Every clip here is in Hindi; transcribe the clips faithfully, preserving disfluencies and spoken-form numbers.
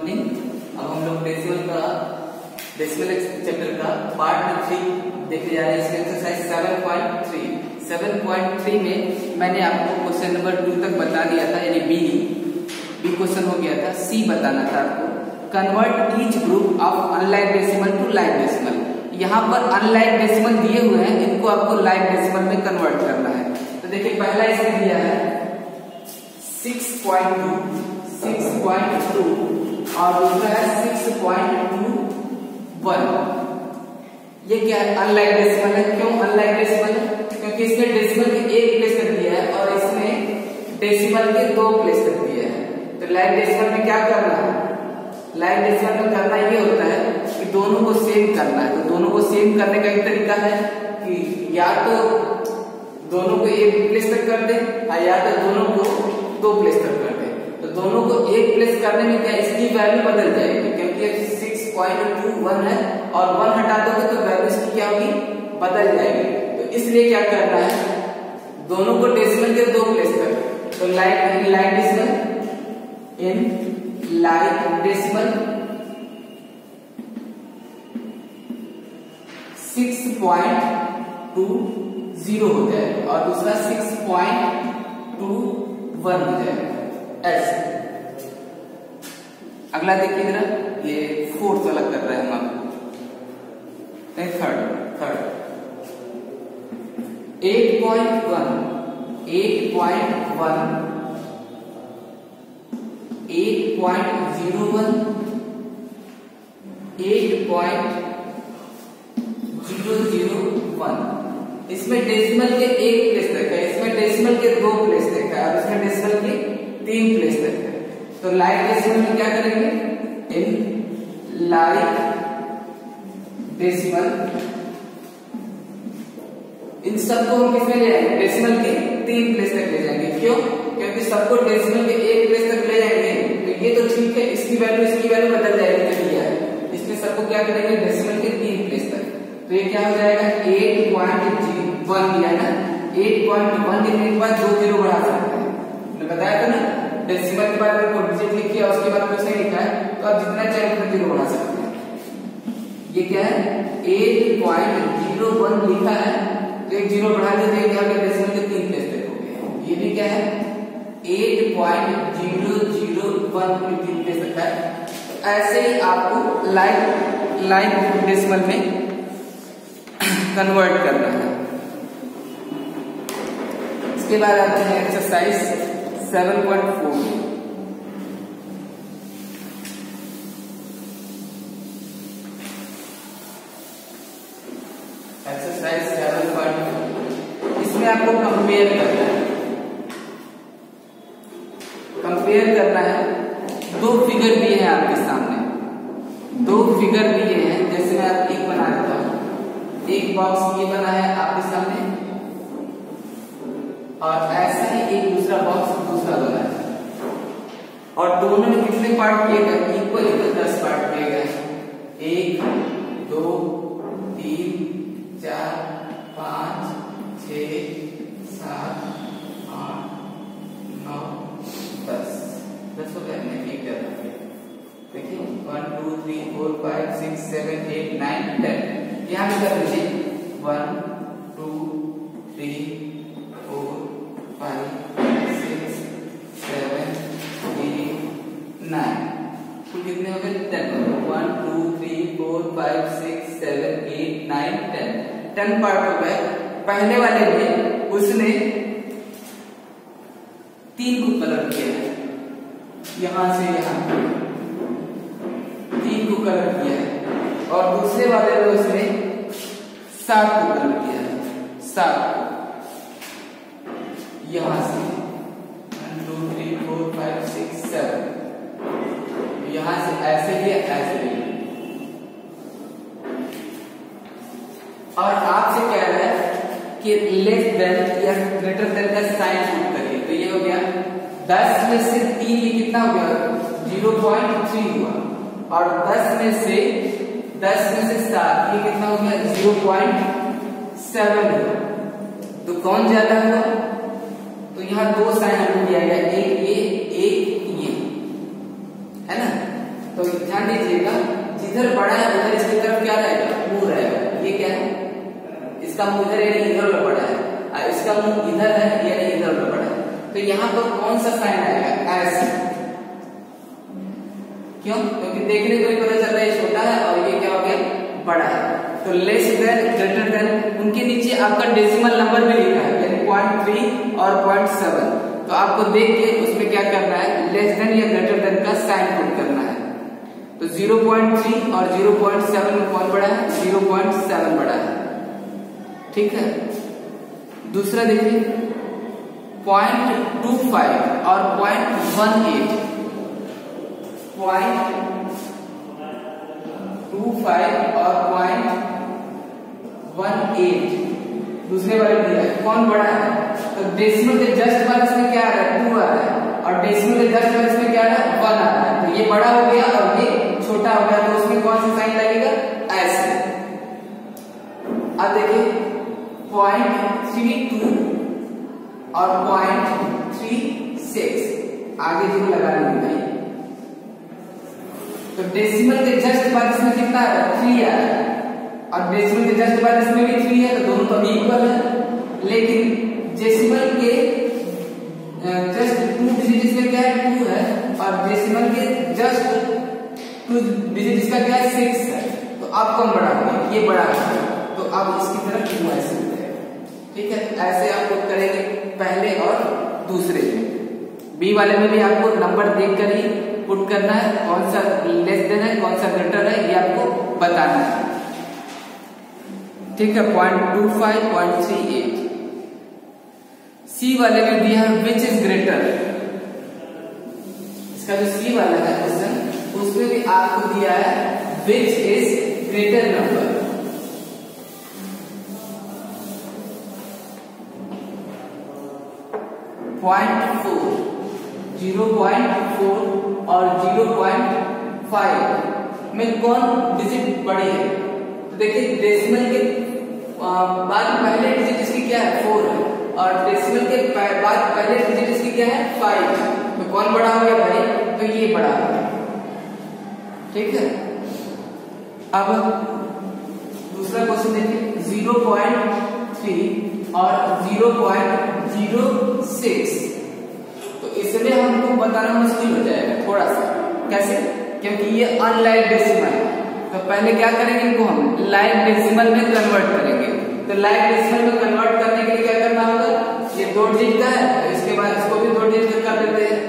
मॉर्निंग। अब हम लोग डेसिमल का डेसिमल चैप्टर का पार्ट थ्री देखने जा रहे हैं। इसमें exercise seven point three seven point three में मैंने आपको क्वेश्चन नंबर टू तक बता दिया था, यानी बी बी क्वेश्चन हो गया था। सी बताना था आपको, convert each group of unlike decimal to like decimal. यहाँ पर अनलाइक डेसिमल दिए हुए हैं, इनको आपको लाइक डेसिमल में कन्वर्ट करना है। तो देखिए पहला इसमें दिया है six point two six point two और दूसरा है सिक्स पॉइंट टू वन। ये क्या है? अनलाइक डेसिमल है। क्यों अनलाइक डेसिमल है? क्योंकि इसमें डेसिमल के एक प्लेस तक दिया है और इसमें डेसिमल के दो प्लेस तक दिया है। तो लाइक डेसिमल में क्या करना है? लाइक डेसिमल में करना ये होता है कि दोनों को सेम करना है। तो दोनों को सेम करने का एक तरीका है कि या तो दोनों को एक प्लेस तक कर दे या तो दोनों को दो प्लेस तक कर दे। तो दोनों को एक प्लेस करने में क्या इसकी वैल्यू बदल जाएगी, क्योंकि सिक्स पॉइंट टू वन है और वन हटा दोगे तो वैल्यू इसकी क्या होगी? बदल जाएगी। तो इसलिए क्या करना है? दोनों को डेसिमल के दो प्लेस तक। तो like in like decimal in like decimal six point two zero हो जाए और दूसरा सिक्स पॉइंट टू वन हो जाए ऐसे। अगला देखिए जरा, ये फोर्थ वाला कर रहे हैं हम आपको। Third third eight point one eight point one eight point zero one eight point zero zero one. इसमें डेसिमल के एक प्लेस तक है, इसमें डेसिमल के दो प्लेस तक है और इसमें डेसिमल के तीन प्लेस तक है। तो लाइक डेसिमल में क्या करेंगे? इन लाइक डेसिमल इन सबको हम किसमें ले जाएंगे? डेसिमल के तीन प्लेस तक ले जाएंगे। क्यों? क्योंकि सबको डेसिमल के एक प्लेस तक ले जाएंगे तो ये तो ठीक है, इसकी वैल्यू इसकी वैल्यू बदल जाएगी जो दिया है। इसलिए सबको क्या करेंगे? डेसिमल के तीन प्लेस तक। तो ये क्या हो जाएगा? एट पॉइंट वन दिया ना, एट पॉइंट वन लिखने के बाद दो जीरो बढ़ा सकते हैं। मैंने बताया था ना, डेसिमल के बाद अगर डिजिट लिखी है उसके बाद कुछ नहीं लिखा है तो आप जितना चाहे उतना जीरो बढ़ा सकते हैं। ये क्या है? एट पॉइंट जीरो वन लिखा है तो एक जीरो बढ़ा दीजिए, क्या होगा? डेसिमल के तीन प्लेस तक हो गए। ये भी क्या है? Eight point zero zero one तीन प्लेस तक है। ऐसे ही आपको लाइक लाइक डेसिमल में कन्वर्ट करना है। इसके बाद आते हैं exercise seven point four. Exercise seven point four, इसमें आपको कंपेयर करना है। कंपेयर करना है, दो फिगर दिए हैं आपके सामने, दो फिगर दिए हैं। जैसे मैं आप एक बना देता हूं, एक बॉक्स ये बना है आपके सामने और ऐसा ही एक दूसरा बॉक्स दूसरा बना है और दोनों में कितने पार्ट किए गए? इक्वल इक्वल दस पार्ट किए गए। एक दो तीन चार पांच छ सात आठ नौ दस दस हो गए। मैं एक कर रहा हूं, देखिए one two three four five six seven eight nine ten. यहाँ पे कर लीजिए one two three four five six seven eight nine. तो कितने हो गए? Ten. One two three four five six seven eight nine ten ten part हो गए। पहले वाले में उसने तीन को कलर किया है, यहां से यहां तीन को कलर किया है और दूसरे वाले में उसने सात को कलर किया है, सात यहां से one two three four five six seven यहां से ऐसे ही ऐसे ही। और आपसे कह रहा है कि लेस देन या ग्रेटर देन का साइन पुट करिए। तो ये हो गया दस में से तीन, ये कितना हो गया? जीरो पॉइंट थ्री हुआ और दस में से दस में से सात, ये कितना हो गया? जीरो पॉइंट सेवन हुआ। तो कौन ज्यादा हुआ? तो यहाँ दो साइन हमको दिया गया, एक ये एक ये, है ना। तो ध्यान दीजिएगा, जिधर बड़ा है उधर इसकी तरफ क्या रहेगा, मुंह रहेगा। ये क्या है, इसका मुंह इधर यानी इधर उधर बड़ा है, और इसका मुंह इधर है यानी इधर उधर बड़ा है। तो यहाँ पर कौन सा साइन आएगा, ऐसे। क्यों? क्योंकि देखने को ही पता चल रहा है छोटा है और ये क्या हो गया, बड़ा है। तो लेस देन, ग्रेटर देन, उनके नीचे आपका डेसिमल नंबर भी लिखा है यानी पॉइंट थ्री और पॉइंट सेवन। तो आपको देख के उसमें क्या करना है, लेस देन या ग्रेटर देन का साइन पुट करना है। तो ज़ीरो पॉइंट थ्री और ज़ीरो पॉइंट सेवन में कौन बड़ा है, ज़ीरो पॉइंट सेवन बड़ा है। ठीक है। दूसरा देखिए, पॉइंट टू फाइव और point one eight, point two five और पॉइंट वन एट दूसरे वाले दिया है, कौन बड़ा है? तो डेसिमल के जस्ट बाद इसमें क्या आ रहा है, टू आ रहा है, और डेसिमल के जस्ट बाद इसमें क्या आ रहा है, वन आ रहा है। तो ये बड़ा हो गया और ये छोटा हो गया, तो उसमें कौन सा साइन लगेगा, ऐसे। अब देखिए, पॉइंट थ्री टू और पॉइंट थ्री सिक्स आगे जो लगा लेंगे भाई। तो डेसिमल के जस्ट बाद इसमें कितना आ रहा है, थ्री आ रहा है, और डेसिमल के जस्ट बाद इसमें भी थ्री है, तो दोनों तो इक्वल है। लेकिन डेसिमल के जस्ट टू डिजिट इसमें क्या है, टू है, और डेसिमल के जस्ट टू डिजिट इसका क्या है, सिक्स है। तो अब कौन बड़ा होगा, ये बड़ा होगा, तो अब इसकी तरफ टू ऐसे हो जाएगा। ठीक है। ऐसे आप लोग करेंगे पहले और दूसरे में। बी वाले में भी आपको नंबर देखकर ही पुट करना है, कौन सा लेस देन है, कौन सा ग्रेटर है, ये आपको बताना है। ठीक है। Point two five, point three eight. C वाले में दिया है विच इज ग्रेटर। इसका जो सी वाला है क्वेश्चन, उसमें भी आपको दिया है which is greater number. Point four, zero point four और जीरो पॉइंट फाइव में कौन डिजिट बड़ी है? तो देखिए, डेसिमल के बाद पहले डिजिट इसकी क्या है, फोर है, और डेसिमल के बाद पहले डिजिट इसकी क्या है, फाइव है। तो कौन बड़ा हो गया भाई, तो ये बड़ा हो गया। ठीक है। अब दूसरा क्वेश्चन देखिए, ज़ीरो पॉइंट थ्री और ज़ीरो पॉइंट ज़ीरो सिक्स। तो इसमें हमको बताना मुश्किल हो जाएगा थोड़ा सा। कैसे? क्योंकि ये अनलाइक डेसिमल है। तो पहले क्या करेंगे, इनको हम लाइक डेसिमल में कन्वर्ट करेंगे। तो लाइक डेसिमल में कन्वर्ट करने के लिए क्या करना होगा, ये दो डिजिट का है, तो इसके बाद इसको भी दो डिजिट कर देते हैं।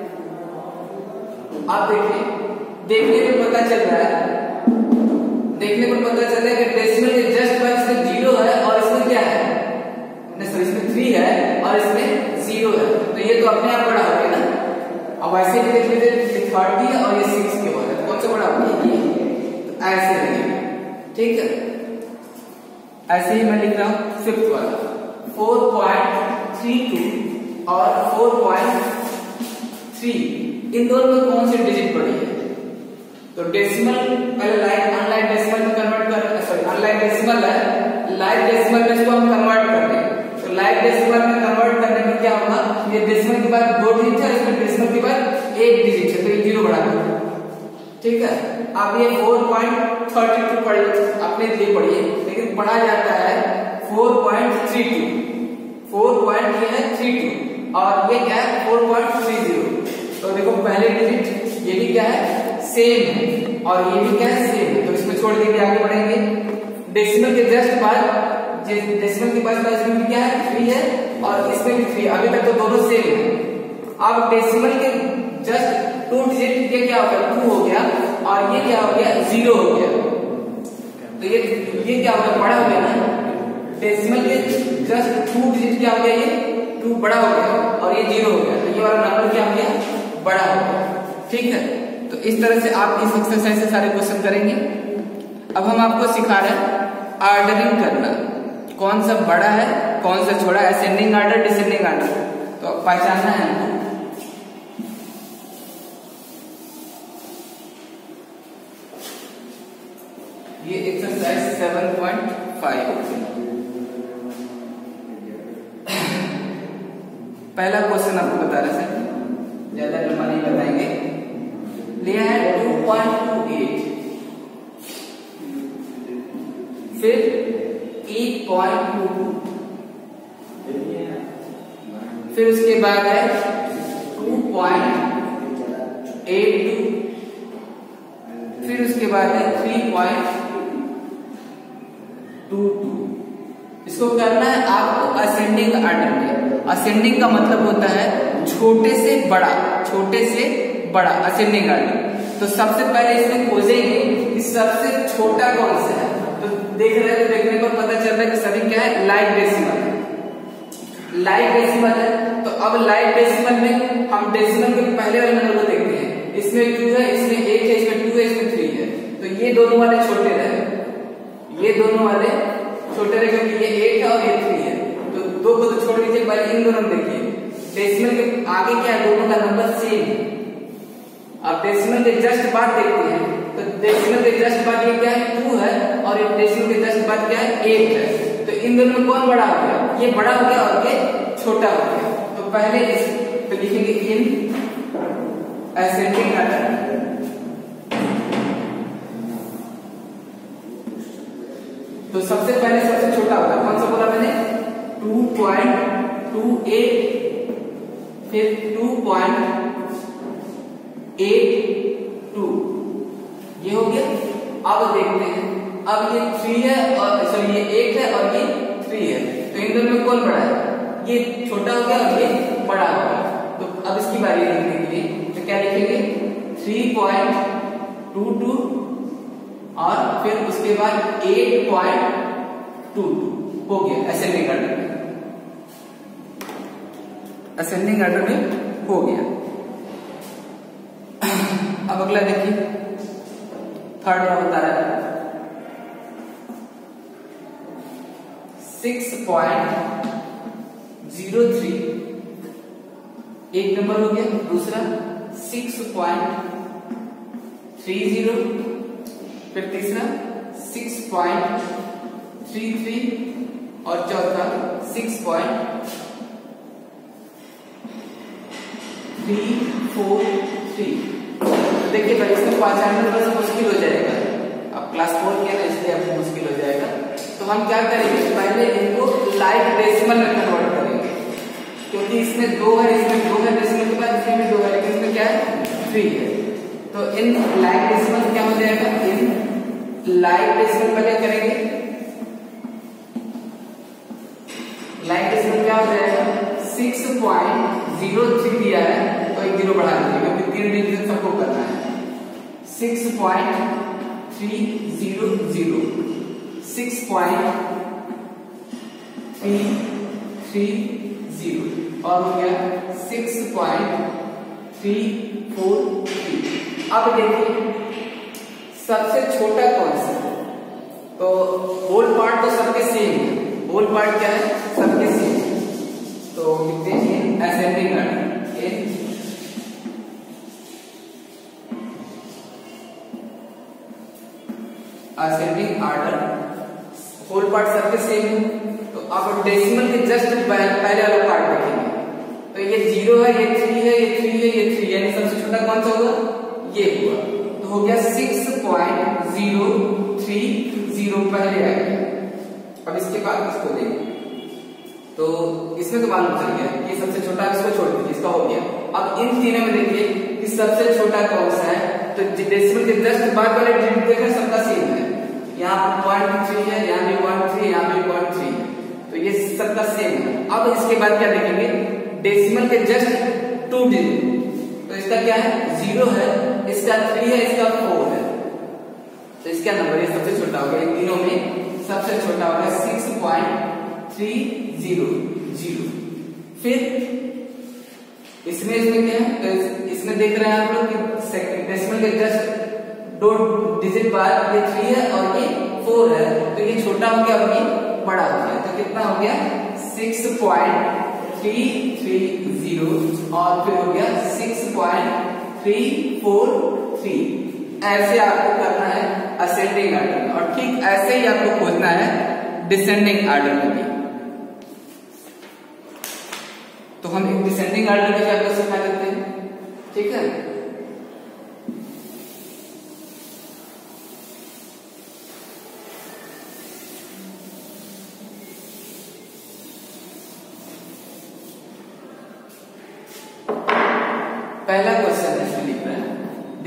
आप देखिए, देखने में पता चल रहा है, देखने पर पता चल रहा है कि डेसिमल के जस्ट बाद इसमें जीरो है और इसमें क्या है, सॉरी इसमें थ्री है और इसमें जीरो है। तो ये तो अपने आप बड़ा हो गया ना। अब ऐसे भी देख लीजिए, थर्टी है और ये सिक्स के बाद है, कौन सा बड़ा हो गया, तो ऐसे लगेगा। ठीक है। ऐसे ही मैं लिख रहा हूं फिफ्थ वाला, फोर पॉइंट थ्री टू और फोर पॉइंट थ्री, इन दोनों में कौन सी डिजिट बड़ी है? तो डेसिमल पहले लाइक अनलाइक डेसिमल में कन्वर्ट कर, सॉरी अनलाइक डेसिमल है, लाइक डेसिमल में इसको हम कन्वर्ट कर देंगे। तो लाइक डेसिमल में कन्वर्ट करने में क्या होगा, ये डेसिमल के बाद दो डिजिट है, इसमें डेसिमल के बाद एक डिजिट है, तो ये जीरो बढ़ा देंगे। ठीक है। अब ये फोर पॉइंट थर्टी टू पढ़िए, अपने लिए पढ़िए, लेकिन पढ़ा जाता है four point three two. Four point ये है थ्री टू और ये क्या है, फोर पॉइंट थ्री जीरो। तो देखो पहले डिजिट ये भी क्या है, सेम है, और ये भी क्या है, सेम है। तो इसमें छोड़ देंगे, आगे बढ़ेंगे। डेसिमल के जस्ट बाद, डेसिमल के पास इसमें भी क्या है, थ्री है, और इसमें भी थ्री, अभी तक तो दोनों सेम है। अब डेसिमल के जस्ट टू डिजिट ये क्या हो गया, टू हो गया, और ये क्या हो गया, जीरो हो गया। तो ये ये क्या हो गया, बड़ा हो गया ना। डेसिमल के जस्ट टू डिजिट क्या हो गया, ये टू बड़ा हो गया और ये जीरो हो गया। तो ये वाला नंबर क्या हो गया, बड़ा हो गया। ठीक है। तो इस तरह से आप इस एक्सरसाइज से सारे क्वेश्चन करेंगे। अब हम आपको सिखा रहे हैं ऑर्डरिंग करना, कौन सा बड़ा है कौन सा छोटा, असेंडिंग ऑर्डर डिसेंडिंग ऑर्डर, तो पहचानना है हमको। ये एक्सरसाइज सेवन पॉइंट फाइव, पहला क्वेश्चन आपको बता रहे हैं, ज्यादा लंबा नहीं बताएंगे। लिया है टू पॉइंट फिर एट पॉइंट टू टू, फिर उसके बाद है टू पॉइंट एट टू, फिर उसके बाद है थ्री पॉइंट टू टू। इसको करना है आपको असेंडिंग आर्डर में। असेंडिंग का मतलब होता है छोटे से बड़ा, छोटे से बड़ा, असेंडिंग आर्डर। तो सबसे पहले इसमें खोजेंगे कि सबसे छोटा कौन सा है। तो देख रहे हैं, तो देखने पर पता चल रहा है कि सभी क्या है, लाइक डेसिमल है, लाइक डेसिमल है। तो अब लाइक डेसिमल में हम डेसिमल के पहले वाले नंबर को देखते हैं। इसमें टू है, इसमें एट है, इसमें टू है, इसमें थ्री है। तो ये दोनों वाले छोटे रहे, ये दोनों वाले छोटे रहे क्योंकि ये एट है और ये थ्री है। तो दो को तो छोड़ दीजिए, पहले इन दोनों देखिए। डेसिमल के आगे क्या है, दोनों का नंबर सेम है। अब डेसिमल के जस्ट बाद देखते हैं, तो डेसिमल के जस्ट बाद ये क्या है, टू है, और ये डेसिमल के जस्ट बाद क्या है, एट है। तो इन दोनों में कौन बड़ा हो गया, ये बड़ा हो गया और ये छोटा हो गया। तो पहले इस तो लिखेंगे इन असेंडिंग आर्डर। तो सबसे पहले सबसे छोटा होगा, कौन सा बोला मैंने, टू पॉइंट टू एट, फिर टू पॉइंट एट टू, ये हो गया। अब देखते हैं, अब ये थ्री है और सॉरी ये एट है और ये थ्री है। तो इन दोनों में कौन बड़ा है, ये छोटा हो गया और ये बड़ा हो गया। तो अब इसकी बारी लिखने के लिए तो क्या लिखेंगे, थ्री पॉइंट टू टू और फिर उसके बाद एट पॉइंट टू टू हो गया असेंडिंग आर्डर में, असेंडिंग आर्डर में हो गया। अब अगला देखिए, थर्ड वाला बता रहा है सिक्स पॉइंट जीरो थ्री, एक नंबर हो गया। दूसरा सिक्स पॉइंट थ्री जीरो, फिर तीसरा सिक्स पॉइंट थ्री थ्री और चौथा six point three four three. देखिए भाई, इसको पहचानना थोड़ा सा मुश्किल हो जाएगा। अब क्लास फोर के ना, इसलिए आपको मुश्किल हो जाएगा। तो हम क्या करेंगे, पहले इनको लाइक डेसिमल में कन्वर्ट करेंगे, क्योंकि इसमें दो है, इसमें दो है डेसिमल के बाद, इसमें भी दो है, लेकिन इसमें क्या है, थ्री है। तो इन लाइक डेसिमल क्या हो जाएगा, इन लाइक डेसिमल पहले करेंगे। लाइक डेसिमल क्या हो जाएगा, सिक्स पॉइंट जीरो थ्री दिया है तो एक जीरो बढ़ा दीजिए, क्योंकि तीन डिजिट सबको करना है। Six point three zero zero, six point three three zero और हो गया six point three four three. अब देखिए सबसे छोटा कौन सा, तो होल पार्ट तो सबके सेम है, होल पार्ट क्या है, सबके सेम। तो लिखते हैं ascending order, ascending order, whole part सबके सेम है। तो अब डेसिमल के जस्ट पहले वाला पार्ट देखेंगे, तो ये जीरो है, ये थ्री है, ये थ्री है, ये थ्री, यानी सबसे छोटा कौन सा होगा, ये हुआ। तो हो गया six point zero three zero पहले आ गया। अब इसके बाद इसको देखें, तो इसमें तो मालूम चल गया ये सबसे छोटा, इसको छोड़ दीजिए, इसका हो गया। अब इन तीनों में देखिए कि सबसे छोटा कौन सा है, तो डेसिमल के जस्ट बाद वाले डिजिट देखिए सबका सेम है। यहाँ पॉइंट थ्री है, यहाँ भी पॉइंट थ्री, यहाँ भी पॉइंट थ्री, तो ये सबका सेम है। अब इसके बाद क्या देखेंगे, डेसिमल के जस्ट टू डिजिट, तो इसका क्या है, जीरो है, इसका थ्री है, इसका फोर है। तो इसका नंबर ये सबसे छोटा हो गया, इन तीनों में सबसे छोटा हो गया six point three zero zero. फिर इसमें इसमें क्या है, तो इसमें देख रहे हैं आप लोग कि डेसिमल के जस्ट दो डिजिट बाद ये थ्री है और ये फोर है, तो ये छोटा हो गया और ये बड़ा हो गया। तो कितना हो गया, six point three three zero और फिर हो गया six point three four three. ऐसे आपको करना है असेंडिंग आर्डर में, और ठीक ऐसे ही आपको खोजना है डिसेंडिंग आर्डर में भी। तो हम एक डिसेंडिंग आर्डर में क्या कर सिखा देते हैं, ठीक है।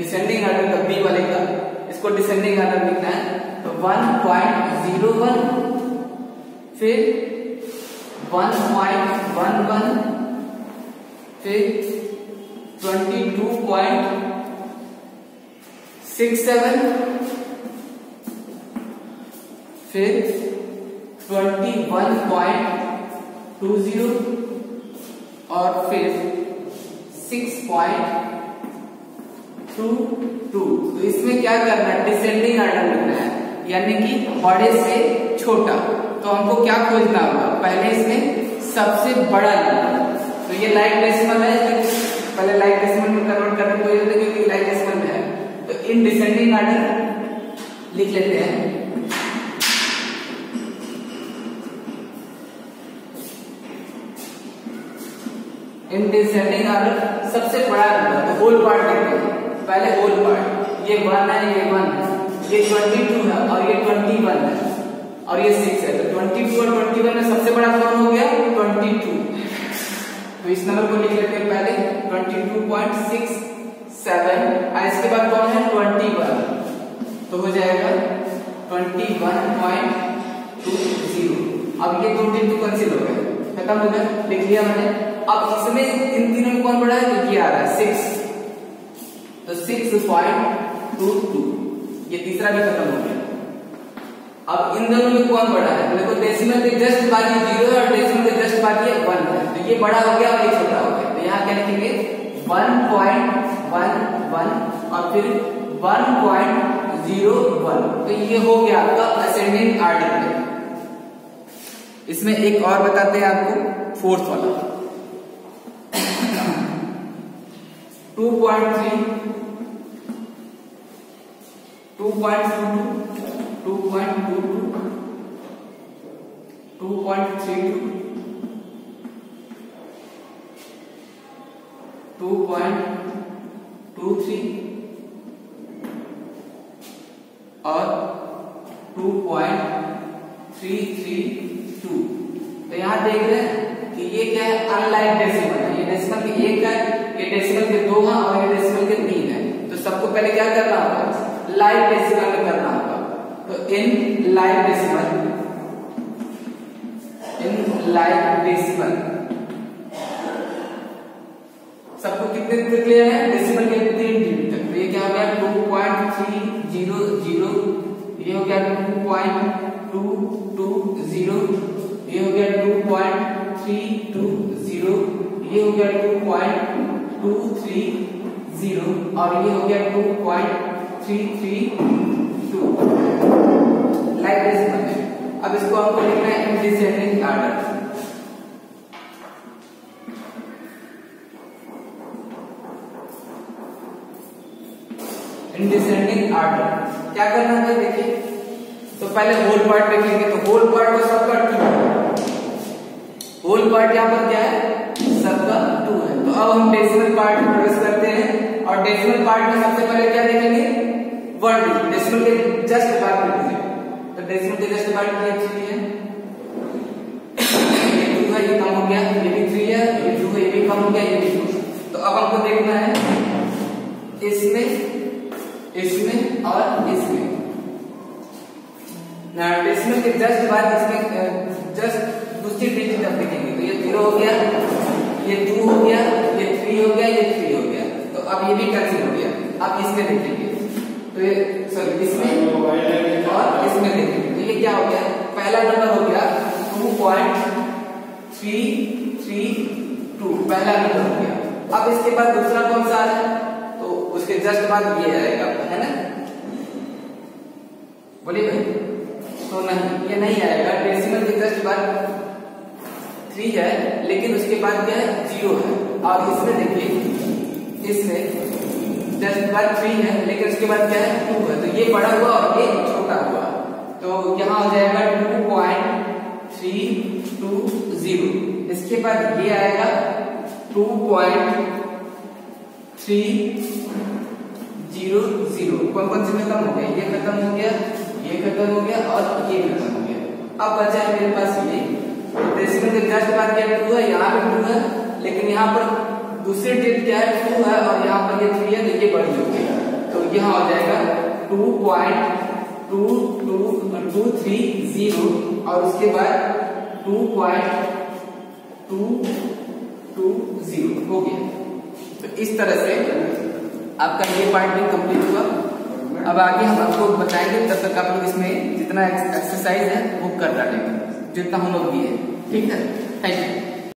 डिसेंडिंग ऑर्डर का बी वाले का, इसको डिसेंडिंग ऑर्डर लिखना है। तो वन पॉइंट जीरो वन, फिर वन पॉइंट वन वन, फिर twenty two point six seven, फिर twenty one point two zero और फिर सिक्स पॉइंट टू टू। तो इसमें क्या करना है, डिसेंडिंग ऑर्डर लिखना है, यानी कि बड़े से छोटा। तो हमको क्या खोजना होगा, पहले इसमें सबसे बड़ा लिखना। तो ये लाइक डेसिमल है, पहले लाइक डेसिमल में कन्वर्ट करने को ये क्योंकि लाइक डेसिमल में है। तो इन डिसेंडिंग ऑर्डर लिख लेते हैं। इन डिसेंडिंग ऑर्डर सबसे बड़ा नंबर, तो होल पार्ट लिखते हैं। पहले होल पार्ट, ये वन है, ये वन है, ये ट्वेंटी टू है और ये ट्वेंटी वन है और ये सिक्स है। तो ट्वेंटी टू और ट्वेंटी वन में सबसे बड़ा कौन हो गया, ट्वेंटी टू। तो इस नंबर को लिख लेते हैं पहले twenty two point six seven, और इसके बाद कौन है ट्वेंटी वन, तो हो जाएगा twenty one point two zero. अब ये दो तीन टू कैंसिल हो गए, खत्म हो गया, लिख लिया मैंने। अब इसमें इन तीनों में कौन बड़ा है, तो ये आ रहा है सिक्स, तो सिक्स पॉइंट टू टू, ये तीसरा भी खत्म हो गया। अब इन दोनों में कौन बड़ा है, देखो डेसिमल के जस्ट बाकी जीरो है और डेसिमल के जस्ट बाकी वन है, तो ये बड़ा हो गया और ये छोटा हो गया। तो यहाँ क्या लिखेंगे, वन पॉइंट वन वन और फिर वन पॉइंट जीरो वन। तो ये हो गया आपका असेंडिंग ऑर्डर में। इसमें एक और बताते हैं आपको, फोर्थ वाला two point three, two point two two, two point two two, two point three two, two point two three और two point three three two. तो यहां देख रहे हैं कि ये क्या है, अनलाइक डेसिमल है। ये डेसिमल के एक है, ये डेसिमल के दो है और ये डेसिमल के तीन है। तो सबको पहले क्या करना होगा, लाइक डेसिमल में करना होगा। तो in like decimal, in like decimal सबको कितने तक ले आए हैं, डेसिमल के तीन डिजिट तक। तो ये क्या हो गया, two point three zero zero, ये हो गया two point two two zero, ये हो गया two point three two zero, ये हो गया two point two three zero और ये हो गया two point three three two, like decimal में। अब इसको हमको लिखना है in descending order. In descending order क्या करना है, देखिए तो पहले होल पार्ट लिखेंगे। तो होल पार्ट तो सबका टू, होल पार्ट यहाँ पर क्या है, सबका टू है। तो अब हम डेसिमल पार्ट में प्रवेश करते हैं और डेसिमल पार्ट में सबसे पहले क्या देखेंगे, वन डिजिट, डेसिमल के जस्ट बाद में डिजिट। तो डेसिमल के जस्ट बाद में थ्री है, ये टू है, ये कम हो गया, ये भी थ्री है, ये टू है, ये भी कम हो गया, ये भी टू। तो अब हमको देखना है इसमें, इसमें और इसमें। डेसिमल के जस्ट बाद इसमें जस्ट दूसरी डिजिट अब देखेंगे। तो ये जीरो हो गया, ये टू हो गया, ये थ्री हो गया, ये थ्री हो गया। तो अब ये भी कैंसिल हो गया। अब इसमें देखेंगे, तो ये सॉरी इसमें और इसमें देखेंगे। तो ये क्या हो गया, पहला नंबर हो गया two point three three two, पहला नंबर हो गया। अब इसके बाद दूसरा कौन सा है, तो उसके जस्ट बाद ये आएगा, है ना, बोलिए भाई। तो नहीं, ये नहीं आएगा, डेसिमल के जस्ट बाद थ्री है लेकिन उसके बाद क्या है, जीरो है। और इसमें देखिए, इसमें जस्ट बाद थ्री है लेकिन उसके बाद क्या है, टू है। तो ये बड़ा हुआ और ये छोटा हुआ। तो यहाँ हो जाएगा two point three two zero. इसके बाद ये आएगा two point three zero zero. कौन कौन से खत्म हो गया, ये खत्म हो गया, ये खत्म हो गया और ये खत्म हो गया। अब बचा है मेरे पास ये डेसिमल के जस्ट बाद क्या टू है, यहाँ पे टू है लेकिन यहाँ पर दूसरी डिजिट क्या है, टू है और यहाँ पर ये थ्री है, तो ये बड़ी हो गई। तो यहाँ हो जाएगा two point two two two three zero और उसके बाद two point two two zero हो गया। तो इस तरह से आपका ये पार्ट भी कंप्लीट हुआ। अब आगे हम आपको बताएंगे, तब तक आप लोग इसमें जितना एक्सरसाइज है वो कर डालेंगे जितना हम लोग दिए। ठीक है, थैंक यू।